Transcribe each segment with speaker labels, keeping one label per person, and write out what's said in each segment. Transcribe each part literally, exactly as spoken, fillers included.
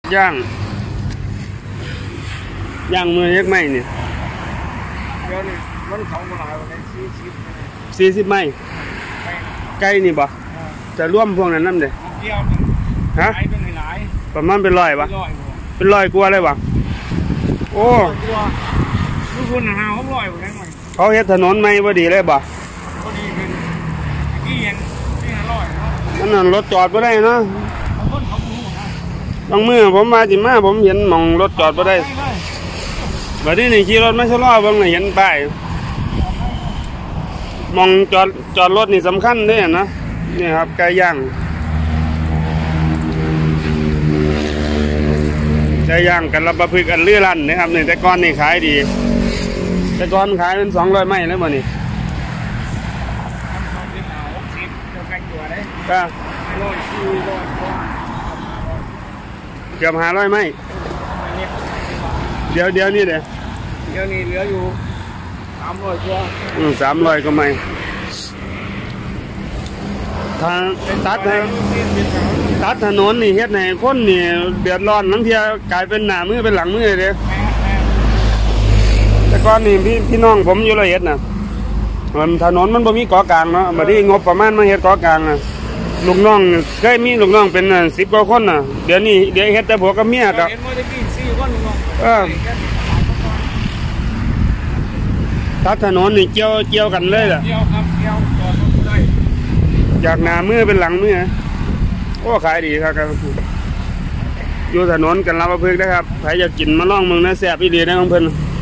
Speaker 1: ย่างย่างมือเล็กไหมเนี่ย
Speaker 2: เดี๋ยวนี้มันเขาหลายวันนี้สี่สิบ
Speaker 1: สี่สิบไหมไก่นี่บ่จะร่วมพวกนั้นนั่นเด้
Speaker 2: เดียวฮะ
Speaker 1: ประมาณเป็นร้อยปะเป็นร้อยกว่าเลยปะโอ้
Speaker 2: ทุกคนหาเขาร้อยหมดเลย
Speaker 1: เขาเฮ็ดถนนใหม่พอดีเลยบ่
Speaker 2: พอดีเป็นกี่เย็นที่ห้าร้อย
Speaker 1: เนาะนั่นรถจอดบ่ได้เนาะบางมื้อผมมาจิมาผมเห็นหม่องรถจอดบ่ได้บัดนี้นี่ขี่รถมาชะลอเบิ่งเห็นป้ายมองจอดจอดรถนี่สำคัญเด้นะนี่ครับไก่ย่างไก่ย่างกันระบะพึกอันเลื่อลั่นนะครับนี่แต่ก่อนนี่ขายดีแต่ก่อนขายเป็นสองร้อยไม้แล้วบ่นี่ก็เกือบห้าร้อยไม้เดี๋ยวเดี๋ยวนี่เด้
Speaker 2: เดี๋ยวนี้เหลืออยู่สามร้อยกว่า
Speaker 1: อืมสามร้อยก็ไม่ทางตัดตัดถนนนี่เฮ็ดให้คนนี่เดือดร้อนทั้งเที่ยกลายเป็นหน้ามือเป็นหลังมือเลยแต่ก่อนนี่พี่พี่น้องผมอยู่ละเอียดนะมันถนนมันบ่มีเกาะกลางเนาะบัดนี้งบประมาณมาเฮ็ดเกาะกลางนะลูกน้องเคยมีลูกน้องเป็นสิบกว่าคนน่ะเดี๋ยวนี้เดี๋ยวเฮ็ดแต่ผัวกับเมียกับเออตัดถนนนี่เกี่ยวเกี่ยวกันเลยล่ะ
Speaker 2: เกี่ยวครับเกี่ยวจอดรถได้
Speaker 1: จากหน้ามือเป็นหลังมือโอ้ขายดีครับอยู่ถนนกันรับประพฤกษ์นะครับใครอยากกินมาล่องเมืองนะแซ่บอีหลีนะของเพิ่น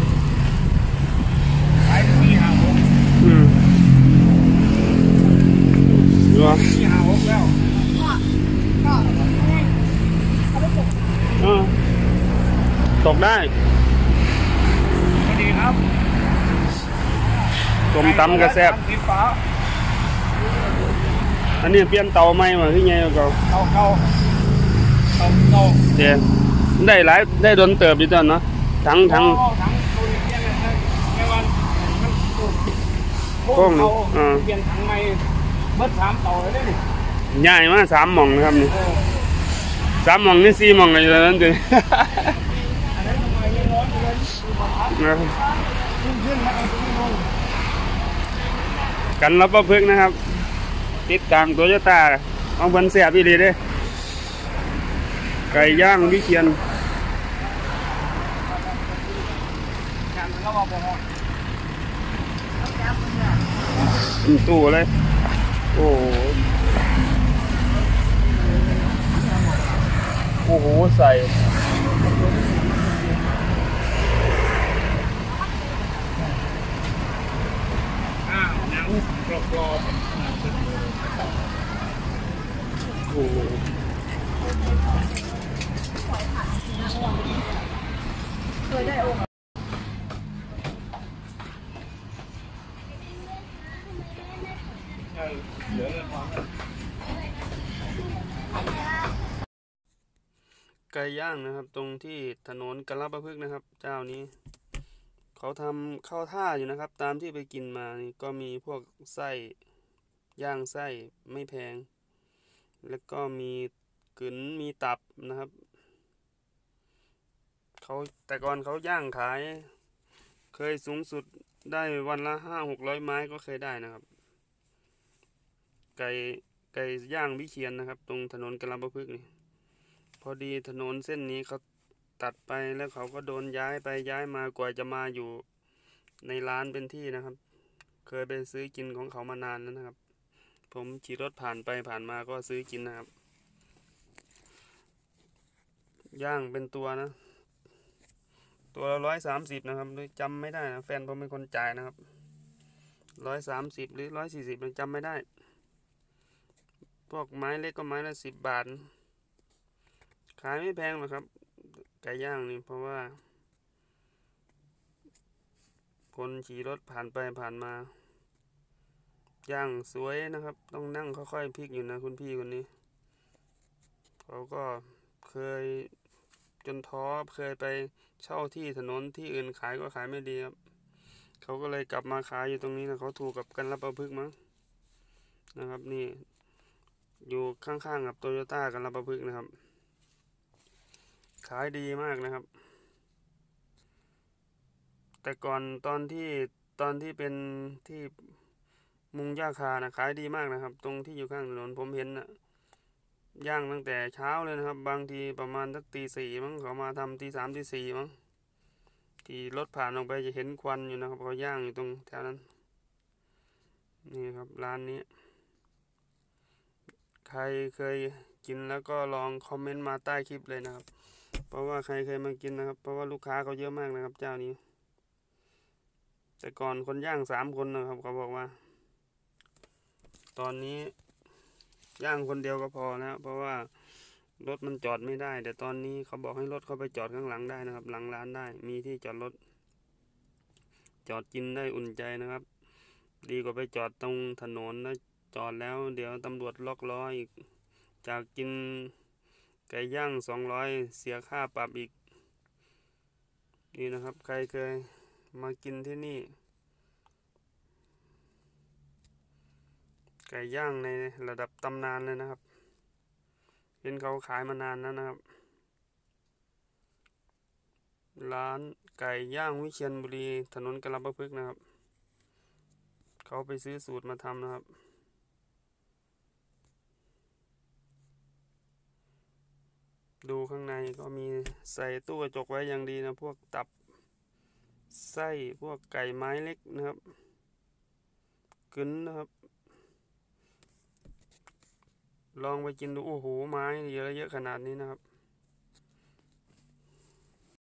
Speaker 2: ขายสี่ห้าหก
Speaker 1: อืมดูว่า
Speaker 2: สี่ห้าหกแล้ว
Speaker 1: ตกได้
Speaker 2: สวัสดีครับ
Speaker 1: ต้มตำกระแซ่บอันนี้เปลี่ยนเตาใหม่มาที่ไงก็
Speaker 2: เตาเก่าเตาเก่า
Speaker 1: เดี๋ยวได้หลายได้โดนเติบดีตอนเนาะทั้งทั้ง
Speaker 2: โค้งอ่าเปลี่ยนถังใหม่เบิดสามเตาเลยนี่
Speaker 1: ใหญ่มากสามหม่องนะครับนี่สามหม่องนี่สี่หม่องอะไรอย่างนั้นเลยกันรับประพฤกษ์นะครับติดกลางโตโยต้าเอาพันเสียพี่ดีเด้ไก่ย่างวิเชียรตู้เลยโอ้โหโอ้โหใส่
Speaker 2: กรอบกรอบ
Speaker 1: โอ้โหเคยได้โอกาสไก่ย่างนะครับตรงที่ถนนกระประพฤกษ์นะครับเจ้านี้เขาทำเข้าท่าอยู่นะครับตามที่ไปกินมานี่ก็มีพวกไส้ย่างไส้ไม่แพงแล้วก็มีกึ๋นมีตับนะครับเขาแต่ก่อนเขาย่างขายเคยสูงสุดได้วันละห้าหกร้อยไม้ก็เคยได้นะครับไก่ไก่ย่างวิเชียรนะครับตรงถนนกระประพฤกษ์นี่พอดีถนนเส้นนี้เขาตัดไปแล้วเขาก็โดนย้ายไปย้ายมากว่าจะมาอยู่ในร้านเป็นที่นะครับเคยไปซื้อกินของเขามานานแล้วนะครับผมขี่รถผ่านไปผ่านมาก็ซื้อกินนะครับย่างเป็นตัวนะตัวละร้อยสามสิบนะครับจำไม่ได้นะแฟนผมเป็นคนจ่ายนะครับร้อยสามสิบหรือร้อยสี่สิบจำไม่ได้พวกไม้เล็กก็ไม้ละสิบบาทขายไม่แพงหรอกครับไก่ย่างนี่เพราะว่าคนขี่รถผ่านไปผ่านมาย่างสวยนะครับต้องนั่งค่อยๆพลิกอยู่นะคุณพี่คนนี้เขาก็เคยจนท้อเคยไปเช่าที่ถนนที่อื่นขายก็ขายไม่ดีครับเขาก็เลยกลับมาขายอยู่ตรงนี้นะเขาถูกกับกันรับประพฤกษ์มั้งนะครับนี่อยู่ข้างๆกับโตโยต้ากันรับประพฤกษ์นะครับขายดีมากนะครับ แต่ก่อนตอนที่ตอนที่เป็นที่มุงหญ้าคานะขายดีมากนะครับ ตรงที่อยู่ข้างถนนผมเห็นนะย่างตั้งแต่เช้าเลยนะครับ บางทีประมาณสักตีสี่มั้งเขามาทำตีสามตีสี่มั้งที่รถผ่านออกไปจะเห็นควันอยู่นะครับเขาย่างอยู่ตรงแถวนั้นนี่ครับร้านนี้ ใครเคยกินแล้วก็ลองคอมเมนต์มาใต้คลิปเลยนะครับ เพราะว่าใครเคยมากินนะครับ เพราะว่าลูกค้าเขาเยอะมากนะครับ เจ้านี้ แต่ก่อนคนย่างสามคนนะครับเขาบอกว่า ตอนนี้ย่างคนเดียวก็พอแล้วเพราะว่ารถมันจอดไม่ได้แต่ตอนนี้เขาบอกให้รถเขาไปจอดข้างหลังได้นะครับ หลังร้านได้มีที่จอดรถจอดกินได้อุ่นใจนะครับ ดีกว่าไปจอดตรงถนนแล้วจอดแล้วเดี๋ยวตำรวจล็อกล้ออีกจากกินไก่ย่างสองร้อยเสียค่าปรับอีกนี่นะครับ ใครเคยมากินที่นี่ไก่ย่างในระดับตำนานเลยนะครับเห็นเขาขายมานานแล้วนะครับ ร้านไก่ย่างวิเชียรบุรีถนนกรประพฤกษ์นะครับเขาไปซื้อสูตรมาทำนะครับดูข้างในก็มีใส่ตู้กระจกไว้อย่างดีนะพวกตับไส้พวกไก่ไม้เล็กนะครับกึ๋นนะครับลองไปกินดูโอ้โหไม้เยอะเยอะขนาดนี้นะครับ